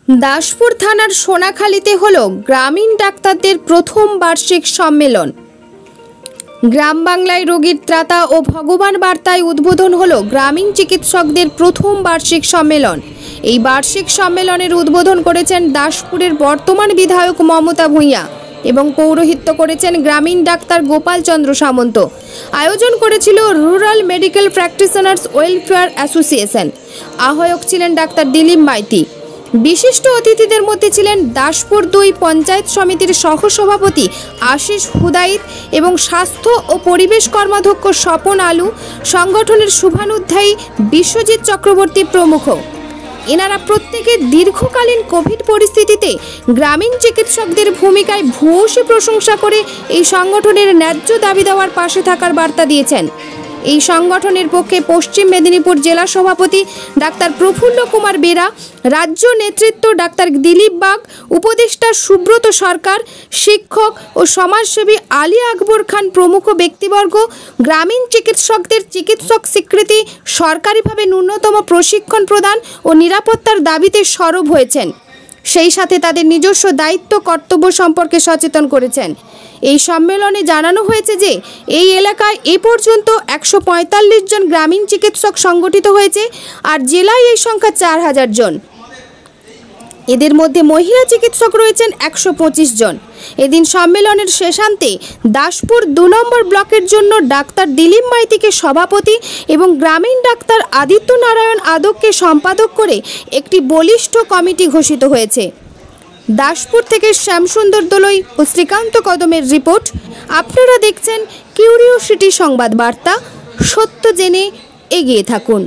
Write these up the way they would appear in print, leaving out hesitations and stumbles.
দাসপুর থানার সোনাখালীতে হলো গ্রামীণ ডাক্তারদের প্রথম বার্ষিক সম্মেলন। গ্রাম বাংলায় রোগীর ত্রাতা ও ভগবান বার্তায় উদ্বোধন হলো গ্রামীণ চিকিৎসকদের প্রথম বার্ষিক সম্মেলন। এই বার্ষিক সম্মেলনের উদ্বোধন করেছেন দাসপুরের বর্তমান বিধায়ক মমতা ভূঁইয়া এবং পৌরোহিত্য করেছেন গ্রামীণ ডাক্তার গোপাল চন্দ্র সামন্ত। আয়োজন করেছিল rural medical practitioners welfare association. আহ্বায়ক ছিলেন ডাক্তার দিলীপ মাইতি। বিশিষ্ট অতিথিদের মধ্যে ছিলেন দাসপুর 2 পঞ্চায়েত সমিতির সহসভাপতি আশিস হুদাইত এবং স্বাস্থ্য ও পরিবেশ কর্মাধ্যক্ষ স্বপন আলু, সংগঠনের শুভানুধ্যায়ী বিশ্বজিৎ চক্রবর্তী প্রমুখ। এনারা প্রত্যেকে দীর্ঘকালীন কোভিড পরিস্থিতিতে গ্রামীণ চিকিৎসকদের ভূমিকায় ভূয়সী প্রশংসা করে এই সংগঠনের ন্যায্য দাবি দেওয়ার পাশে থাকার বার্তা দিয়েছেন। এই সংগঠনের পক্ষে পশ্চিম মেদিনীপুর জেলা সভাপতি ডাক্তার প্রফুল্ল কুমার বেরা, রাজ্য নেতৃত্ব ডাক্তার দিলীপ বাগ, উপদেষ্টা সুব্রত সরকার, শিক্ষক ও সমাজসেবী আলী আকবর খান প্রমুখ ব্যক্তিবর্গ গ্রামীণ চিকিৎসকদের চিকিৎসক স্বীকৃতি, সরকারিভাবে ন্যূনতম প্রশিক্ষণ প্রদান ও নিরাপত্তার দাবিতে সরব হয়েছেন। সেই সাথে তাদের নিজস্ব দায়িত্ব কর্তব্য সম্পর্কে সচেতন করেছেন। এই সম্মেলনে জানানো হয়েছে যে এই এলাকায় এ পর্যন্ত 145 জন গ্রামীণ চিকিৎসক সংগঠিত হয়েছে আর জেলায় এই সংখ্যা 4000 জন। এদের মধ্যে মহিলা চিকিৎসক রয়েছেন 125 জন। এদিন সম্মেলনের শেষান্তে দাসপুর 2 নম্বর ব্লকের জন্য ডাক্তার দিলীপ মাইতিকে সভাপতি এবং গ্রামীণ ডাক্তার আদিত্য নারায়ণ আদককে সম্পাদক করে একটি বলিষ্ঠ কমিটি ঘোষিত হয়েছে। দাসপুর থেকে শ্যামসুন্দর দোলই ও শ্রীকান্ত কদমের রিপোর্ট। আপনারা দেখছেন কিউরিওসিটি সংবাদ বার্তা। সত্য জেনে এগিয়ে থাকুন।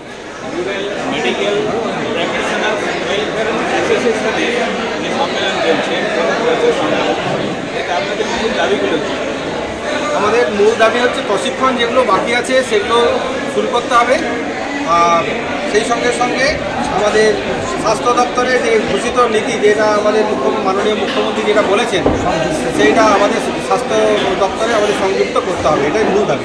আমাদের মূল দাবি হচ্ছে প্রশিক্ষণ যেগুলো বাকি আছে সেগুলো শুরু করতে হবে। আর সেই সঙ্গে সঙ্গে আমাদের স্বাস্থ্য দপ্তরের যে ঘোষিত নীতি, যেটা আমাদের মাননীয় মুখ্যমন্ত্রী যেটা বলেছেন, সেইটা আমাদের স্বাস্থ্য দপ্তরে আমাদের সংযুক্ত করতে হবে। এটাই মূল দাবি।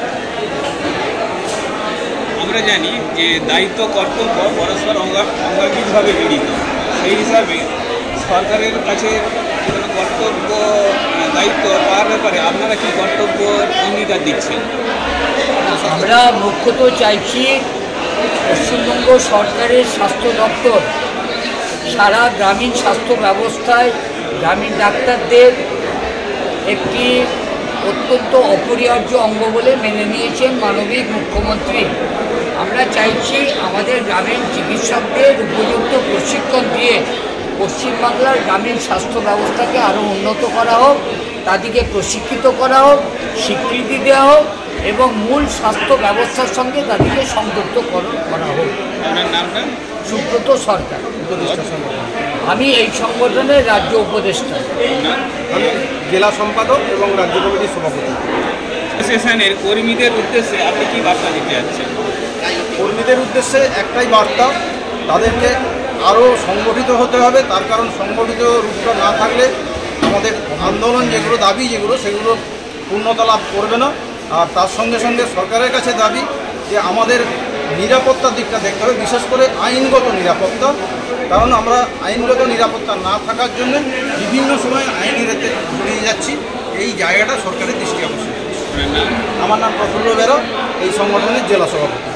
আমরা জানি যে দায়িত্ব কর্তব্য পরস্পর অঙ্গাঙ্গিকভাবে জড়িত। সেই হিসাবে সরকারের কাছে কর্তব্য দায়িত্ব পাওয়ার ব্যাপারে আপনারা কি কর্তব্য অঙ্গীকার দিচ্ছেন? আমরা মুখ্যত চাইছি পশ্চিমবঙ্গ সরকারের স্বাস্থ্য দপ্তর সারা গ্রামীণ স্বাস্থ্য ব্যবস্থায় গ্রামীণ ডাক্তারদের একটি অত্যন্ত অপরিহার্য অঙ্গ বলে মেনে নিয়েছেন মাননীয় মুখ্যমন্ত্রী। আমরা চাইছি আমাদের গ্রামীণ চিকিৎসকদের উপযুক্ত প্রশিক্ষণ দিয়ে পশ্চিমবাংলার গ্রামীণ স্বাস্থ্য ব্যবস্থাকে আরও উন্নত করা হোক, তাদেরকে প্রশিক্ষিত করা হোক, স্বীকৃতি দেওয়া হোক এবং মূল স্বাস্থ্য ব্যবস্থার সঙ্গে তাদেরকে সংযুক্ত করা হোক। সুব্রত সরকার, আমি এই সংগঠনের রাজ্য উপদেষ্টা, আমি জেলা সম্পাদক এবং রাজ্য কমিটির সভাপতি। অ্যাসোসিয়েশনের কর্মীদের উদ্দেশ্যে আপনি কি বার্তা দিতে যাচ্ছেন? কর্মীদের উদ্দেশ্যে একটাই বার্তা, তাদেরকে আরও সংগঠিত হতে হবে। তার কারণ সংগঠিত রূপটা না থাকলে আমাদের আন্দোলন যেগুলো দাবি সেগুলো পূর্ণতা লাভ করবে না। আর তার সঙ্গে সঙ্গে সরকারের কাছে দাবি যে আমাদের নিরাপত্তার দিকটা দেখতে হবে, বিশেষ করে আইনগত নিরাপত্তা। কারণ আমরা আইনগত নিরাপত্তা না থাকার জন্য বিভিন্ন সময় আইনের এতে জড়িয়ে যাচ্ছি। এই জায়গাটা সরকারের দৃষ্টি আকর্ষণ। আমার নাম প্রফুল্ল বেরা, এই সংগঠনের জেলা সভাপতি।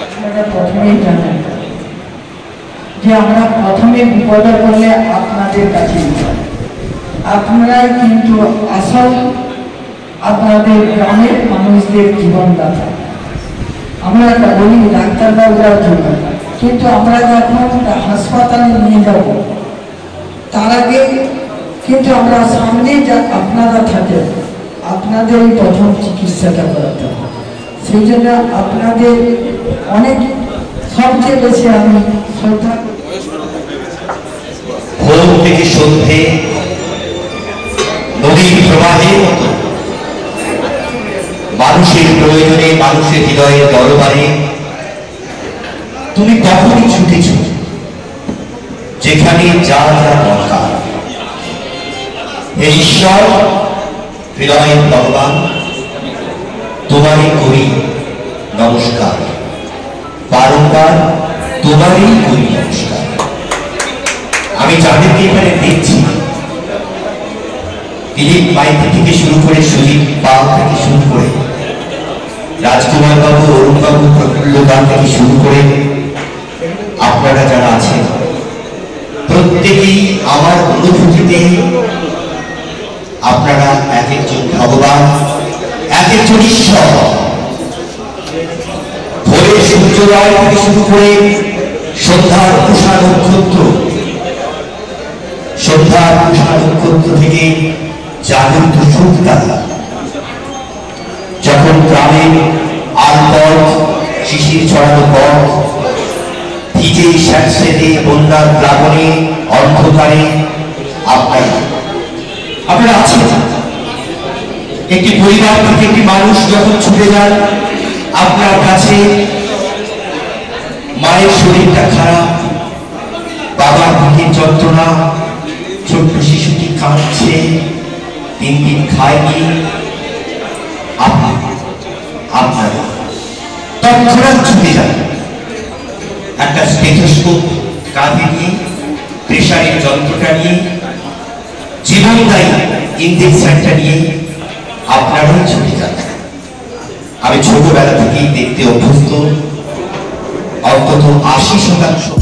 যে আমরা প্রথমে বিপদে পড়লে আপনাদের কাছে আপনারা কিন্তু আসল আপনাদের গ্রামের মানুষদের জীবনদাতা। আমরা বলি ডাক্তারবাবুরার জন্য, কিন্তু আমরা যখন হাসপাতালে নিয়ে যাব তার আগে কিন্তু আমরা সামনে যা আপনারা থাকেন আপনাদেরই প্রথম চিকিৎসাটা করাতে হবে। সেই জন্য আপনাদের অনেক সবচেয়ে বেশি আমি শ্রদ্ধা ভোর থেকে সন্ধে নদীর প্রবাহের মতো মানুষের প্রয়োজনে, মানুষের হৃদয়ের দরবারে তুমি কখনই ছুটেছ, যেখানে যা যা দরকার। এই ঈশ্বর হৃদয়ের ভগবান, তোমারই করি নমস্কার, বারংবার তোমারই করি নমস্কার। আমি এখানে দেখছি দিলীপ মাইতি থেকে শুরু করে সুজিত পাল থেকে শুরু করে রাজকুমার বাবু, অরুণ বাবু, প্রফুল্ল দান থেকে শুরু করে আপনারা যারা আছেন প্রত্যেকেই আমার অনুভূতিতে আপনারা এক একজন ভগবান, এক একজন ঈশ্বর। ভোরের সূর্যোদয় থেকে শুরু করে সন্ধ্যার উষা নক্ষত্র, সন্ধ্যার উষা নক্ষত্র থেকে জাগরিত সূর্যতারা, যখন গ্রামের আলপথ, শিশির ছড়ানো পথ, ভিজে স্যাঁতসেঁতে বন্যার প্লাবনে অন্ধকারে আপনারা আছেন। একটি পরিবার থেকে একটি মানুষ যখন ছুটে যান আপনার কাছে, মায়ের শরীরটা খারাপ, বাবার বুকের যন্ত্রণা, ছোট্ট শিশুটি কাঁদছে, 3 দিন খায়নি, আপনারা তৎক্ষণাৎ ছুটে যান। একটা স্টেথোস্কোপ কাঁধে নিয়ে, প্রেসারের যন্ত্রটা নিয়ে, জীবনদায়ী ইনজেকশনটা নিয়ে আপনারাই ছুটে যান। আমি ছোটবেলা থেকেই দেখতে অভ্যস্ত। অন্তত 80%